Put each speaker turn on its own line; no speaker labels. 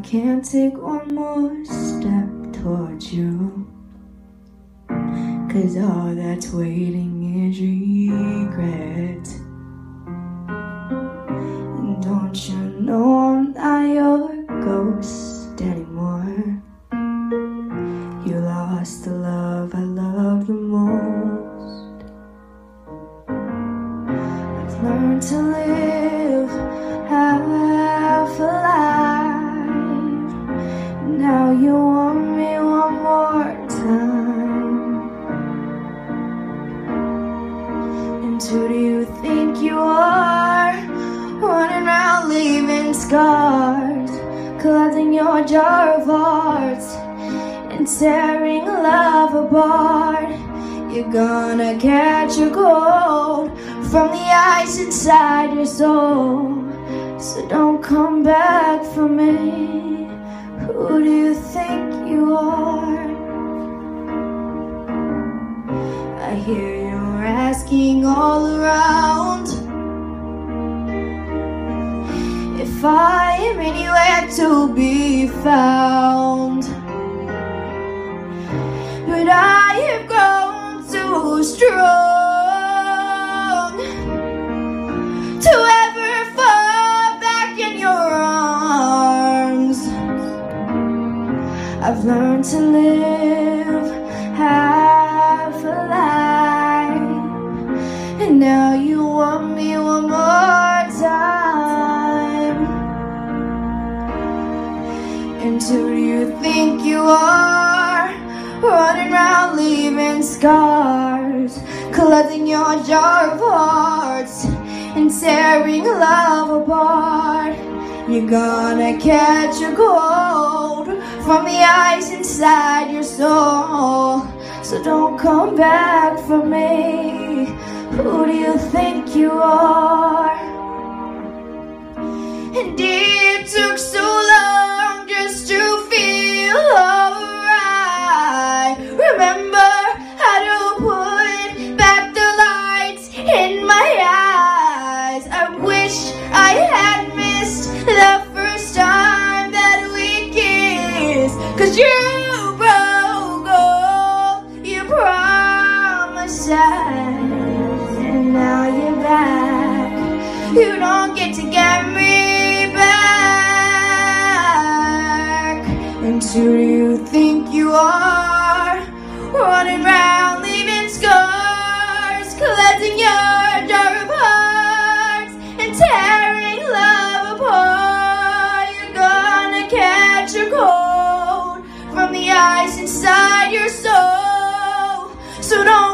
can't take one more step towards you, 'cause all that's waiting is regret. And don't you know I'm not your ghost anymore? You lost the love I loved the most. I've learned to live half alive. Now you want me one more time. And who do you think you are, running around leaving scars, collecting your jar of hearts and tearing love apart? You're gonna catch a cold from the ice inside your soul, so don't come back for me. Who do you think you are? I hear you're asking all around if I am anywhere to be found, but I have grown too strong to ever fall back in your arms. I've learned to live half alive, and now you want me one more time. And who do you think you are, running around leaving scars, collecting your jar of hearts and tearing love apart? You're gonna catch a cold from the ice inside your soul, so don't come back for me. Who do you think you are? And it took so long just to feel alright. Remember how to put back the lights in my eyes. I wish I had missed the first time that we kissed, 'cause you broke all your promises, and now you're back. You don't get to get me back. And who do you think you are, running around leaving scars, collecting your jar of hearts and tearing love apart? You're gonna catch a cold from the ice inside your soul, so don't